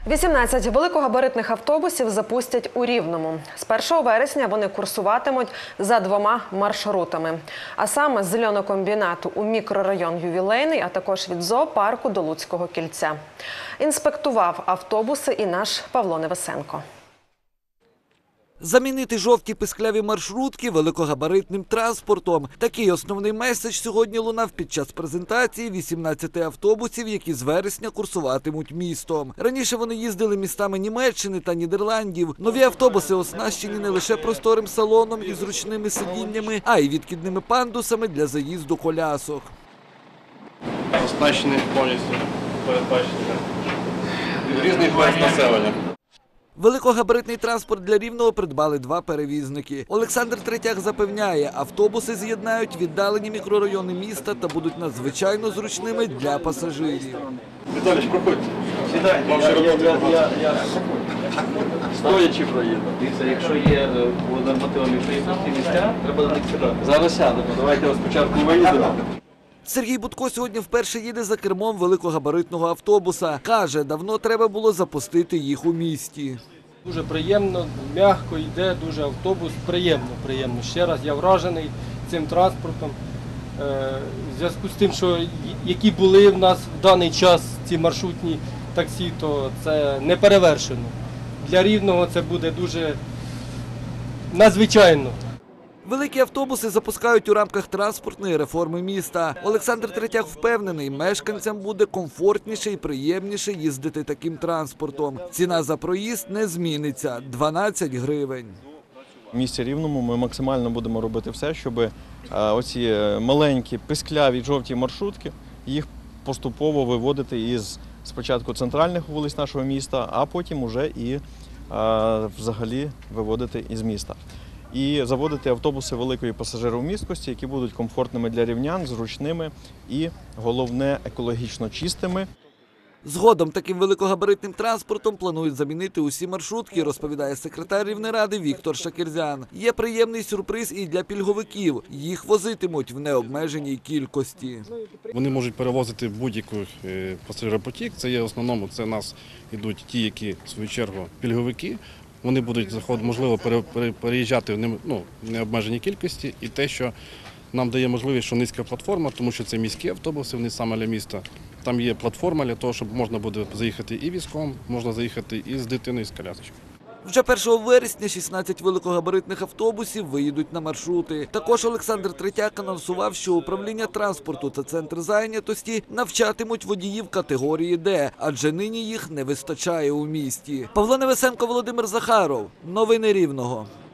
18 великогабаритних автобусів запустять у Рівному. З 1 вересня вони курсуватимуть за 2 маршрутами. А саме з льонокомбінату у мікрорайон Ювілейний, а також від зоопарку до Луцького кільця. Інспектував автобуси і наш Павло Невесенко. Замінити жовті пискляві маршрутки великогабаритним транспортом. Такий основний меседж сьогодні лунав під час презентації 18 автобусів, які з вересня курсуватимуть містом. Раніше вони їздили містами Німеччини та Нідерландів. Нові автобуси оснащені не лише просторим салоном і зручними сидіннями, а й відкидними пандусами для заїзду колясок. Оснащені повністю, передбачені різних верств населення. Великогабаритний транспорт для Рівного придбали 2 перевізники. Олександр Третяк запевняє, автобуси з'єднають віддалені мікрорайони міста та будуть надзвичайно зручними для пасажирів. Віталійович, проходьте. Сідайте, я стоячи проїду. Якщо є нормативами приїхати місця, треба до них сідати. Зараз сядемо, давайте спочатку виїдемо. Сергій Будко сьогодні вперше їде за кермом великогабаритного автобуса. Каже, давно треба було запустити їх у місті. Дуже приємно, м'яко йде, дуже автобус, приємно. Ще раз я вражений цим транспортом. В зв'язку з тим, що які були в нас в даний час ці маршрутні таксі, то це не перевершено. Для Рівного це буде дуже надзвичайно. Великі автобуси запускають у рамках транспортної реформи міста. Олександр Третяк впевнений, мешканцям буде комфортніше і приємніше їздити таким транспортом. Ціна за проїзд не зміниться – 12 гривень. В місті Рівному ми максимально будемо робити все, щоб оці маленькі, пискляві, жовті маршрутки, їх поступово виводити із спочатку центральних вулиць нашого міста, а потім уже і взагалі виводити із міста. І заводити автобуси великої пасажировмісткості, які будуть комфортними для рівнян, зручними і, головне, екологічно чистими. Згодом таким великогабаритним транспортом планують замінити усі маршрутки, розповідає секретар Рівнеради Віктор Шакірзян. Є приємний сюрприз і для пільговиків. Їх возитимуть в необмеженій кількості. Вони можуть перевозити будь-який пасажиропотік. Це є в основному, це у нас йдуть ті, які, в свою чергу, пільговики. Вони будуть, можливо, переїжджати в необмеженій кількості. І те, що нам дає можливість, що низька платформа, тому що це міські автобуси, вони саме для міста. Там є платформа для того, щоб можна буде заїхати і візком, можна заїхати і з дитиною, і з колясочкою. Вже 1 вересня 16 великогабаритних автобусів виїдуть на маршрути. Також Олександр Третяк анонсував, що управління транспорту та центр зайнятості навчатимуть водіїв категорії Д, адже нині їх не вистачає у місті. Павло Невесенко, Володимир Захаров. Новини Рівного.